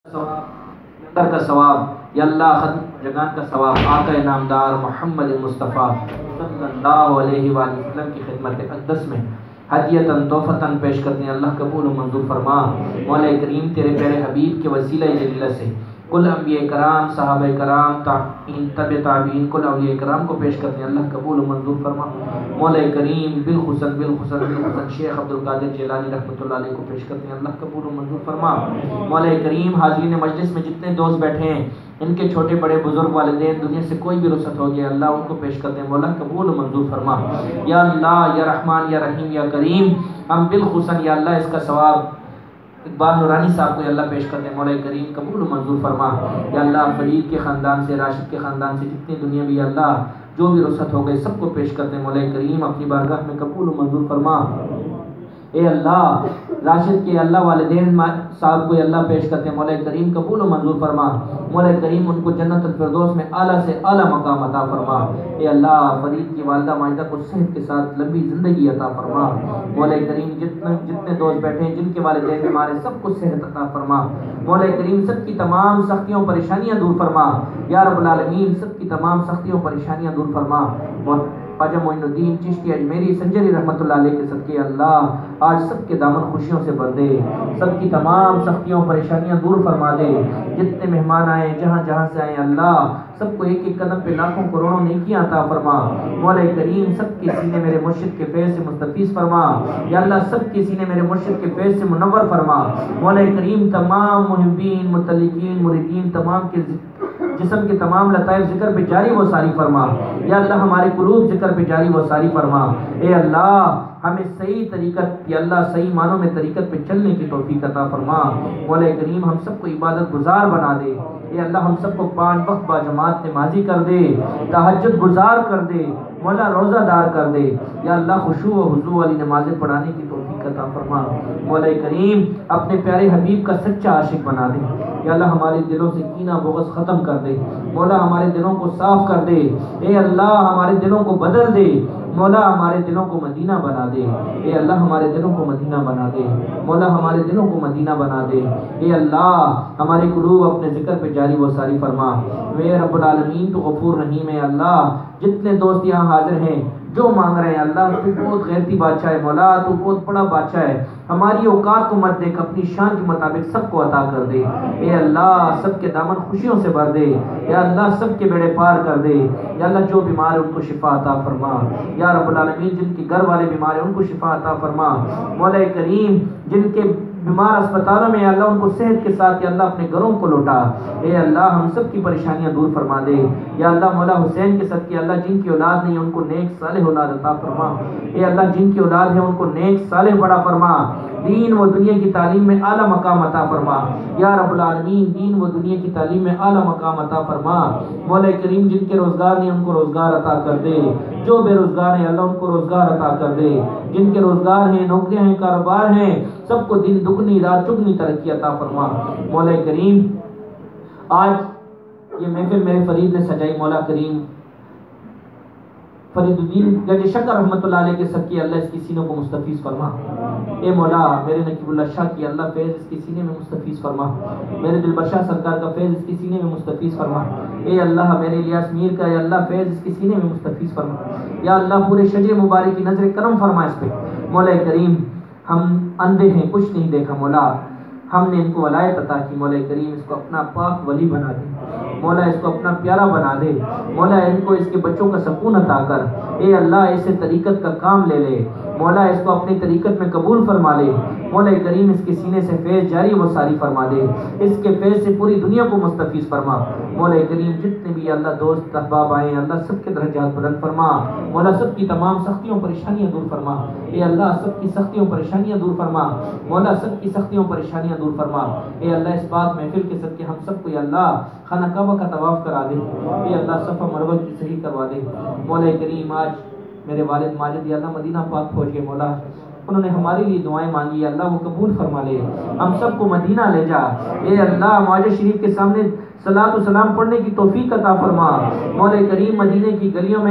لنگر کا ثواب یا اللہ ختم جگان کا ثواب آقا نامدار محمد مصطفیٰ صلی اللہ علیہ وآلہ وسلم کی خدمت اقدس میں ہدیتاً تحفتاً پیش کرتے ہیں۔ اللہ قبول و منظور فرما۔ مولا کریم تیرے پیارے حبیب کے وسیلہ جلیلہ سے کل انبیاء کرام، صحابہ کرام، تابعین، تبع تابعین، کل اولیاء کرام کو پیش کرتے ہیں۔ اللہ قبول و منظور فرما۔ مولا کریم بالخصوصاً شیخ عبدالقادر جیلانی رحمۃ اللہ علیہ کو پیش کرتے ہیں۔ اللہ قبول و منظور فرما۔ مولا کریم حاضرین مجلس میں جتنے دوست بیٹھے ہیں، ان کے چھوٹے بڑے بزرگ والدین، دنیا سے کوئی بھی رخصت ہو گیا، اللہ ان کو پیش کرتے ہیں۔ مولا قبول و منظور فرما۔ یا اللہ یا رحمان یا رحیم یا کریم، ہم بالخصوصاً یا اللہ اس کا ثواب اقبال نورانی صاحب کو یا اللہ پیش کرتے ہیں۔ مولا کریم قبول و منظور فرما۔ یا اللہ فرید کے خاندان سے، راشد کے خاندان سے جتنی دنیا بھی یا اللہ جو بھی رخصت ہو گئے سب کو پیش کرتے ہیں۔ مولا کریم اپنی بارگاہ میں قبول و منظور فرما۔ اے اللہ راشد کے اللہ والدین صاحب کو اللہ پیش کرتے ہیں۔ مولا کریم قبول و منظور فرما۔ مولا کریم ان کو جنت الفردوس میں اعلیٰ سے اعلیٰ مقام عطا فرما۔ اے اللہ فرید کی والدہ ماجدہ کو صحت کے ساتھ لمبی زندگی عطا فرما۔ مولا کریم جتنے دوست بیٹھے ہیں جن کے والدین بیمار ہیں سب کو صحت عطا فرما۔ مولا کریم سب کی تمام سختیوں پریشانیاں دور فرما۔ یا رب العالمین سب کی تمام سختیوں پریشانیاں دور فرما۔ خواجہ معین الدین چشتی اجمیری سنجری رحمۃ اللہ علیہ کے صدقے اللہ آج سب کے دامن خوشیوں سے بھر دے، سب کی تمام سختیوں پریشانیاں دور فرما دے۔ جتنے مہمان آئے جہاں جہاں سے آئے اللہ سب کو ایک ایک قدم پہ لاکھوں کروڑوں نیکیاں عطا فرما۔ مولا کریم سب کے سینے میرے مرشد کے فیض سے مستفیض فرما۔ یا اللہ سب کے سینے میرے مرشد کے فیض سے منور فرما۔ مولا کریم تمام محبین متعلقین مریدین تمام کے جسم کے تمام لطائف ذکر پہ جاری و ساری فرما۔ یا اللہ ہمارے قلوب ذکر پہ جاری و ساری فرما۔ اے اللہ ہمیں صحیح طریقت یا اللہ صحیح معنوں میں طریقت پہ چلنے کی توفیق عطا فرما۔ مولا کریم ہم سب کو عبادت گزار بنا دے۔ اے اللہ ہم سب کو 5 وقت با جماعت نمازی کر دے، تہجد گزار کر دے، مولا روزہ دار کر دے۔ یا اللہ خشوع و خضوع والی نمازیں پڑھانے کی توفیق عطا فرما۔ مولا کریم اپنے پیارے حبیب کا سچا عاشق بنا دے۔ یا اللہ ہمارے دلوں سے کینہ بغض ختم کر دے۔ مولا ہمارے دلوں کو صاف کر دے۔ اے اللہ ہمارے دلوں کو بدل دے۔ مولا ہمارے دلوں کو مدینہ بنا دے۔ اے اللہ ہمارے دلوں کو مدینہ بنا دے۔ مولا ہمارے دلوں کو مدینہ بنا دے۔ اے اللہ ہمارے قلوب اپنے ذکر پہ جاری و ساری فرما۔ اے رب العالمین تو غفور رحیم ہے۔ اللہ جتنے دوست یہاں حاضر ہیں جو مانگ رہے ہیں اللہ تو بہت غیرتی بادشاہ ہے، مولا تو بہت بڑا بادشاہ ہے، ہماری اوقات کو مت دیکھ، اپنی شان کے مطابق سب کو عطا کر دے۔ اے اللہ سب کے دامن خوشیوں سے بھر دے۔ یا اللہ سب کے بیڑے پار کر دے۔ یا اللہ جو بیمار ہے ان کو شفا عطا فرما۔ یا رب العالمین جن کے گھر والے بیمار ہیں ان کو شفا عطا فرما۔ مولا کریم جن کے بیمار اسپتالوں میں اللہ ان کو صحت کے ساتھ یا اللہ اپنے گھروں کو لوٹا۔ اے اللہ ہم سب کی پریشانیاں دور فرما دے۔ یا اللہ مولا حسین کے صدقے اللہ جن کی اولاد نہیں ان کو نیک صالح اولاد عطا فرما۔ اے اللہ جن کی اولاد ہے ان کو نیک صالح بڑا فرما، دین و دنیا کی تعلیم میں اعلیٰ مقام عطا فرما۔ یا رب العالمین دین و دنیا کی تعلیم میں اعلیٰ مقام عطا فرما۔ مولا کریم جن کے روزگار نہیں ان کو روزگار عطا کر دے، جو بے روزگار ہیں اللہ ان کو روزگار عطا کر دے، جن کے روزگار ہیں نوکریاں ہیں کاروبار ہیں سب کو دن دگنی رات چگنی ترقی عطا فرما۔ مولا کریم آج یہ محفل میرے فرید نے سجائی، مولا کریم فرید الدین گنج شکر رحمۃ اللہ علیہ کے صدقے اللہ اس کی سینوں کو مستفیض فرما۔ اے مولا میرے نقیب اللہ شاہ کی اللہ فیض اس کی سینے میں مستفیض فرما، میرے دل بشاہ سرکار کا فیض اس کی سینے میں مستفیض فرما۔ اے اللہ میرے الیاس میر کا یا اللہ فیض اس کی سینے میں مستفیض فرما۔ یا اللہ پورے شجر مبارک کی نظر کرم فرما اس پہ۔ مولا کریم ہم اندھے ہیں کچھ نہیں دیکھا، مولا ہم نے ان کو ولایت عطا کی، مولا کریم اس کو اپنا پاک ولی بنا دے، مولا اس کو اپنا پیارا بنا دے، مولا ان کو اس کے بچوں کا سکون عطا کر۔ اے اللہ اسے طریقت کا کام لے لے، مولا اس کو اپنی طریقت میں قبول فرما لے، مولا کریم اس کے سینے سے فیض جاری و ساری فرما دے، اس کے فیض سے پوری دنیا کو مستفیض فرما۔ مولا کریم جتنے بھی اللہ دوست احباب آئے ہیں اللہ سب کے درجات بلند فرما، مولا سب کی تمام سختیوں پریشانیاں دور فرما۔ اے اللہ سب کی سختیوں پریشانیاں دور فرما، مولا سب کی سختیوں پریشانیاں دور فرما۔ اے اللہ اس بات محفل کے صدقے ہم سب کو یا اللہ خانہ کعبہ کا طواف کرا دے، اے اللہ صفا مروہ کی صحیح کروا دے۔ مولا کریم آج میرے والد ماجد یا اللہ مدینہ پاک پہنچ گئے، مولا انہوں نے ہمارے لیے دعائیں مانگی، یا اللہ وہ قبول فرما لے، ہم سب کو مدینہ لے جا۔ اے اللہ معجز شریف کے سامنے صلاۃ و سلام پڑھنے کی توفیق عطا فرما۔ مولا کریم مدینے کی گلیوں میں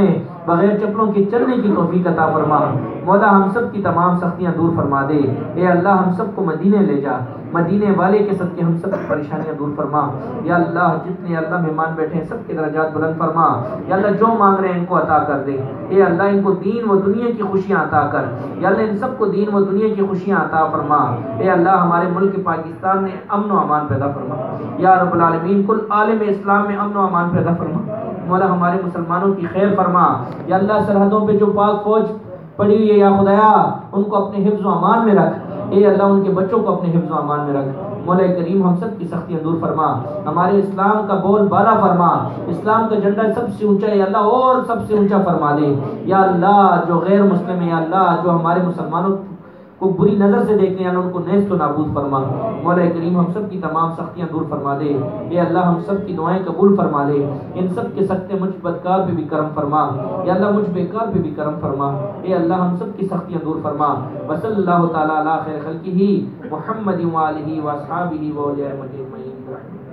بغیر چپلوں کے چلنے کی توفیق عطا فرما مولا، ہم سب کی تمام سختیاں دور فرما دے، اے اللہ ہم سب کو مدینے لے جا، مدینے والے کے صدقے ہم سب کی پریشانیاں دور فرما، یا اللہ جتنے اللہ مہمان بیٹھے ہیں سب کے درجات بلند فرما، یا اللہ جو مانگ رہے ہیں ان کو عطا کر دے، اے اللہ ان کو دین و دنیا کی خوشیاں عطا کر، یا اللہ ان سب کو دین و دنیا کی خوشیاں عطا فرما، اے اللہ ہمارے ملک پاکستان میں امن و امان پیدا فرما، یا رب العالمین کل عالم اسلام میں امن و امان پیدا فرما، مولا ہمارے مسلمانوں کی خیر فرما، یا اللہ سرحدوں پہ جو پاک فوج پڑی ہوئی ہے یا خدایا ان کو اپنے حفظ و امان میں رکھ، اے اللہ ان کے بچوں کو اپنے حفظ و امان میں رکھ، مولا کریم ہم سب کی سختیاں دور فرما، ہمارے اسلام کا بول بالا فرما، اسلام کا جھنڈا سب سے اونچا ہے یا اللہ اور سب سے اونچا فرما دے، یا اللہ جو غیر مسلم ہے یا اللہ جو ہمارے مسلمانوں کو بری نظر سے دیکھنے ہیں ان کو نیست و نابود فرما، مولا کریم ہم سب کی تمام سختیاں دور فرما دے، اے اللہ ہم سب کی دعائیں قبول فرما لے، ان سب کے سکتے مجھ بدکار پہ بھی کرم فرما، یا اللہ مجھ بیکار پہ بھی کرم فرما، اے اللہ ہم سب کی سختیاں دور فرما، وصلی اللہ تعالی علی خیر خلقہ محمد و آلہ و اصحابہ و اولیاء اجمعین۔